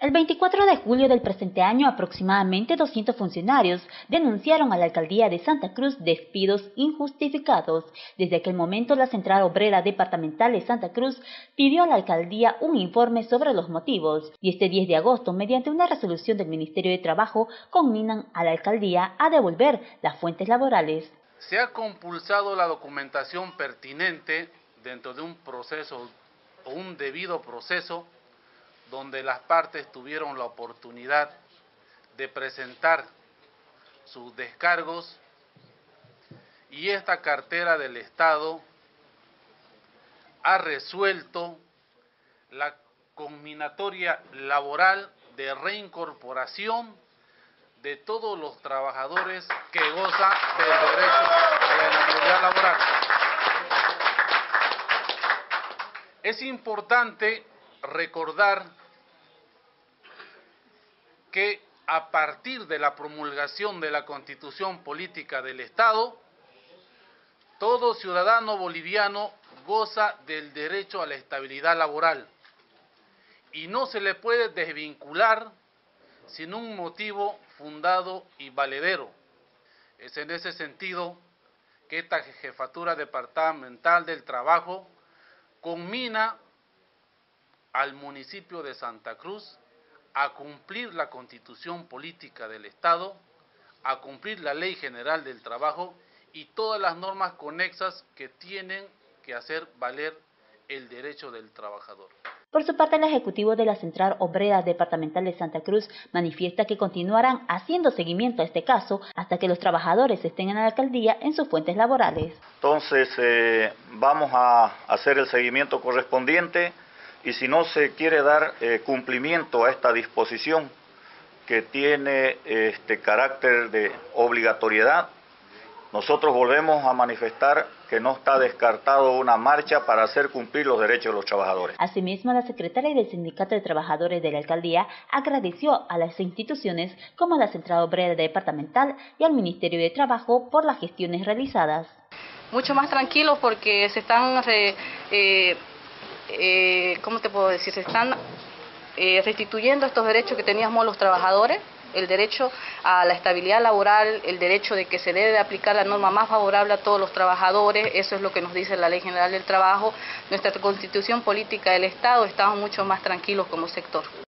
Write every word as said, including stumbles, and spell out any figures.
El veinticuatro de julio del presente año, aproximadamente doscientos funcionarios denunciaron a la alcaldía de Santa Cruz despidos injustificados. Desde aquel momento, la Central Obrera Departamental de Santa Cruz pidió a la alcaldía un informe sobre los motivos. Y este diez de agosto, mediante una resolución del Ministerio de Trabajo, conminan a la alcaldía a devolver las fuentes laborales. Se ha compulsado la documentación pertinente dentro de un proceso o un debido proceso donde las partes tuvieron la oportunidad de presentar sus descargos, y esta cartera del Estado ha resuelto la conminatoria laboral de reincorporación de todos los trabajadores que gozan del derecho a la inmovilidad laboral. Es importante recordar que a partir de la promulgación de la Constitución Política del Estado, todo ciudadano boliviano goza del derecho a la estabilidad laboral y no se le puede desvincular sin un motivo fundado y valedero. Es en ese sentido que esta Jefatura Departamental del Trabajo conmina al municipio de Santa Cruz a cumplir la Constitución Política del Estado, a cumplir la Ley General del Trabajo y todas las normas conexas que tienen que hacer valer el derecho del trabajador. Por su parte, el Ejecutivo de la Central Obrera Departamental de Santa Cruz manifiesta que continuarán haciendo seguimiento a este caso hasta que los trabajadores estén en la alcaldía en sus fuentes laborales. Entonces, eh, vamos a hacer el seguimiento correspondiente. Y si no se quiere dar eh, cumplimiento a esta disposición que tiene este carácter de obligatoriedad, nosotros volvemos a manifestar que no está descartado una marcha para hacer cumplir los derechos de los trabajadores. Asimismo, la secretaria del Sindicato de Trabajadores de la Alcaldía agradeció a las instituciones como la Central Obrera Departamental y al Ministerio de Trabajo por las gestiones realizadas. Mucho más tranquilos porque se están... Eh, eh, Eh, ¿cómo te puedo decir? Se están eh, restituyendo estos derechos que teníamos los trabajadores, el derecho a la estabilidad laboral, el derecho de que se debe de aplicar la norma más favorable a todos los trabajadores. Eso es lo que nos dice la Ley General del Trabajo. Nuestra Constitución Política del Estado, estamos mucho más tranquilos como sector.